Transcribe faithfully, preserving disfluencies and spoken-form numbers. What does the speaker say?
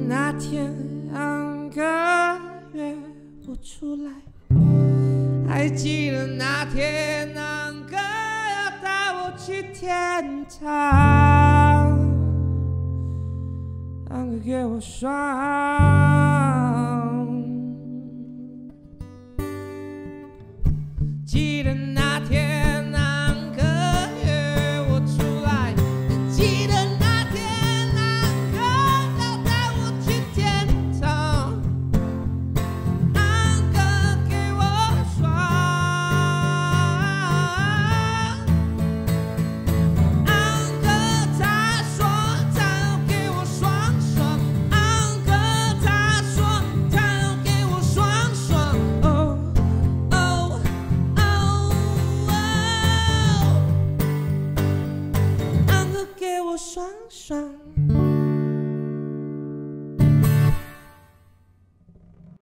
那天安哥约我出来，还记得那天安哥要带我去天堂，安哥给我爽。记得那天安哥约我出来，记得那天安哥要带我去天堂，安哥给我爽，安哥他说他要给我爽爽，安哥他说他要给我爽爽，哦哦。安哥给我爽爽。